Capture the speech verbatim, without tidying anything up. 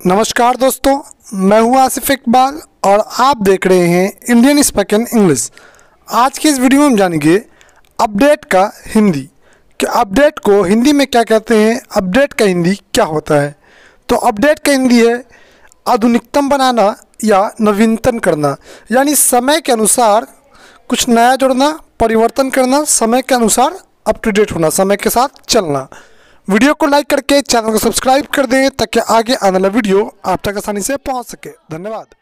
नमस्कार दोस्तों, मैं हूं आसिफ इकबाल और आप देख रहे हैं इंडियन स्पोकन इंग्लिश। आज के इस वीडियो में हम जानेंगे अपडेट का हिंदी कि अपडेट को हिंदी में क्या कहते हैं, अपडेट का हिंदी क्या होता है। तो अपडेट का हिंदी है आधुनिकतम बनाना या नवीनतम करना, यानी समय के अनुसार कुछ नया जोड़ना, परिवर्तन करना, समय के अनुसार अप टू डेट होना, समय के साथ चलना। वीडियो को लाइक करके चैनल को सब्सक्राइब कर दें ताकि आगे आने वाला वीडियो आप तक आसानी से पहुंच सके। धन्यवाद।